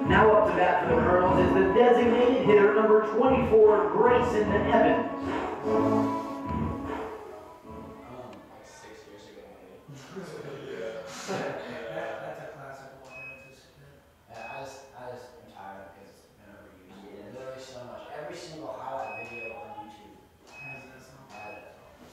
Now up to bat for the Colonels is the designated hitter, number 24, Grayson Evans. 6 years ago, maybe. That's a classic one. Yeah, I just am tired because it's been overused. Yeah, literally so much. Every single highlight video on YouTube Has this one. had it.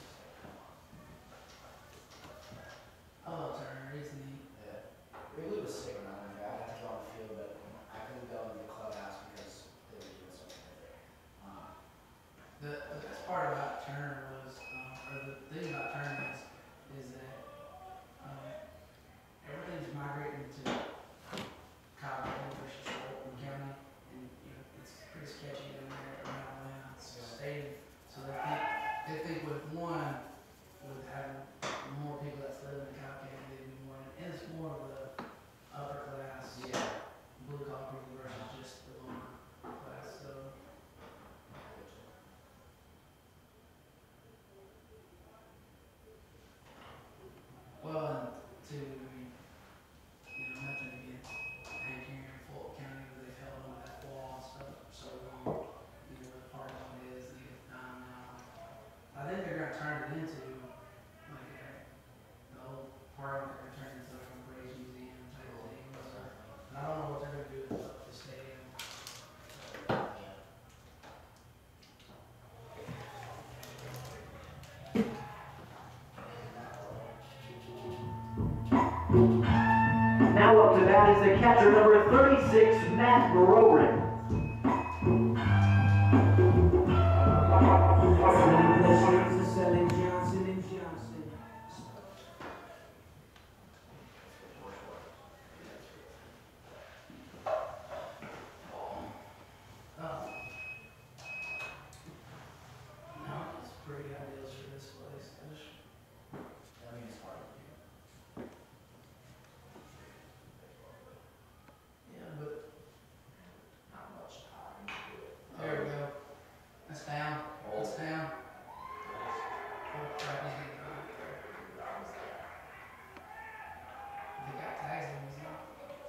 Oh, Turner, he's neat. Yeah. Wrigley was sick when I went there. I had to go on the field, but I couldn't go into the clubhouse because they were doing something there. The best part about Turner was, or the thing about Turner is that everything's migrating to Colorado versus Fulton County, and it's pretty sketchy in there around Atlanta. It's staying, so they think with one, with having more people that's living in Cobb County, they'd be more, and it's more of the upper class, blue collar people versus just the lower class. So. Well, and to, nothing against Hank here in Fulton County, but they've held on to that wall and stuff for so long. The part of it is they get down now. I think they're going to turn it into, like, the old part of it, they're going to turn it into like a Braves museum type thing. So, I don't know what they're going to do with the stadium. Now up to bat is the catcher, number 36, Matt Groring. No, it's pretty ideal for this place. I mean, it's hard to do. Yeah, but Not much time to do it. there we go. That's down. That's down. Oh, crap, he's getting gone. They got tags in his mouth.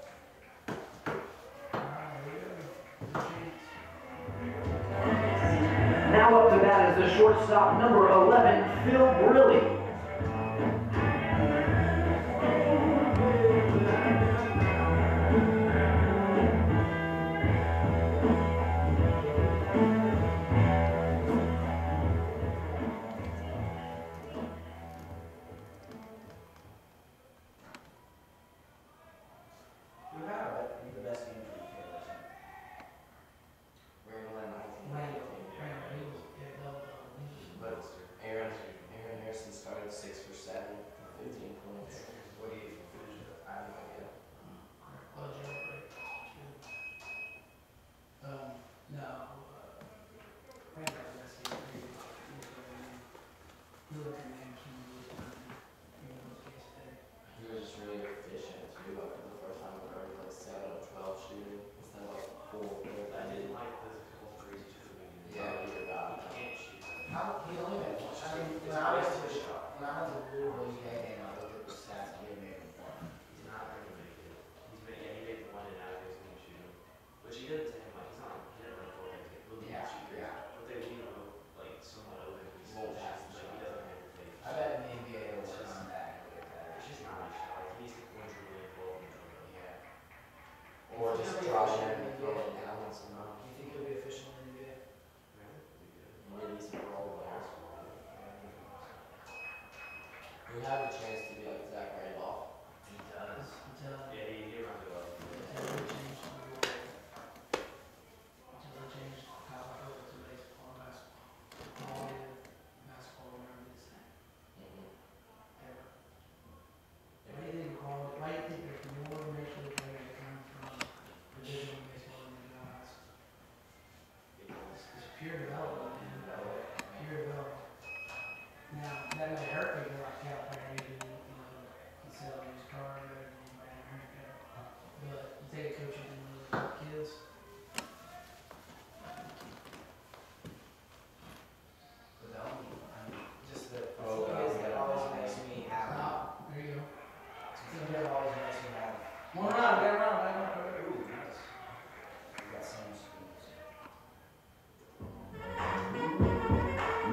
Alright, here we go. Good chance. Now up to bat is the shortstop, number 11, Phil Briley. We've had the best game for the Taylors. We're going to land 19. But Aaron Harrison started 6 for 7, 15 points. What do you finish it? I have no idea. No. He was just really efficient too. Like the first time I heard like 7 out of 12 shooting instead of like 4. I didn't like the couple threes he took. Yeah, he did that. He can't shoot. He only made one. I mean, when I went to Louisville, and I looked at the stats, he had made one. He's not very good. He made one and now he's going to shoot him. Which he did to him, like, he's not, he didn't run for it. He'll be Yeah, shoot great. yeah. But they leave him, like, somewhat open. He's Won't pass the like, shot. he doesn't have to play. I bet in the NBA it'll work on that. It's just not a shot. Like, he needs to point really full. Yeah. Or just draw it and throw it down somehow. Do you think he'll be efficient in the NBA? Maybe some role players. We have a chance to be like Zach Randolph. He does. Until Yeah, he runs it well. they change college over to baseball, basketball. All the basketball will never be the same. Ever. Why do you think there's more major league players that come from division baseball than the guys? It's pure development, man. Pure development. Now, that may hurt people like Cal Perry,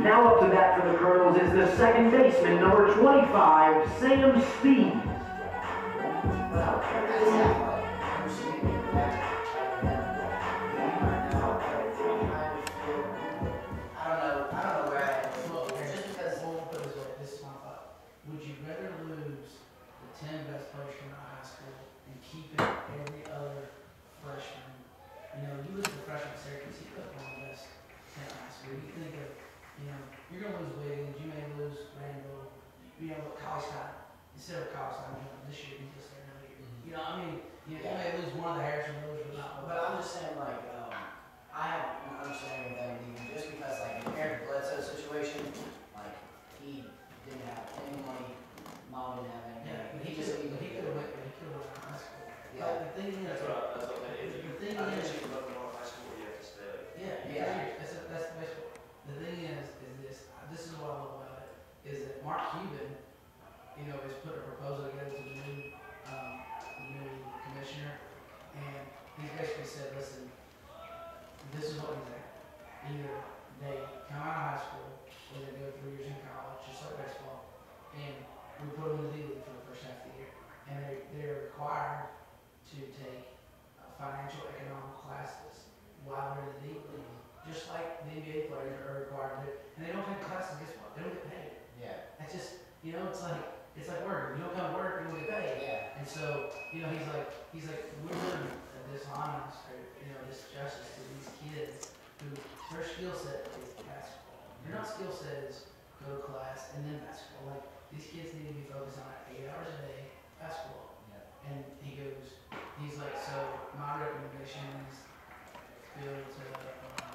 Now up to bat for the Colonels is the second baseman, number 25, Sam Speed. Would you rather lose the 10 best players from high school and keep it every other freshman? You know, you lose the freshman Syracuse, he put one of the best 10 high school. You think of, you know, you're going to lose Wiggins, you may lose Randall, you know, but college time, instead of college time, you know, this year, you just another year. You know, I mean, you may lose one of the Harrison brothers, but not. But I'm just saying, like, I have an understanding of them leaving just because, like, in Eric Bledsoe's situation, like, he didn't have any money, mom didn't have any money. Yeah, He just he could have went to high school. Yeah. But the thing is, That's what I'm saying. the thing I is, guess you can look at high school, you have to stay. yeah, that's the best one. The thing is this is what I love about it, is that Mark Cuban, you know, has put a proposal together to the new commissioner, and he basically said, listen, this is what he's at. Either they come out of high school, or they go 3 years in college, just like baseball, and we put them in the D League for the first half of the year, and they're required to take financial economic classes while they're in the D League, just like the NBA players are required to do. And they don't take classes, guess what? They don't get paid. Yeah. That's just, you know, it's like work. You don't come to work, you don't get paid. Yeah. And so, you know, he's like, we're doing a dishonest or, you know, disjustice to these kids who their skill set is basketball. Their not skill set is go to class and then basketball. Like, these kids need to be focused on 8 hours a day basketball. Yeah. And he's like, so my recommendation is build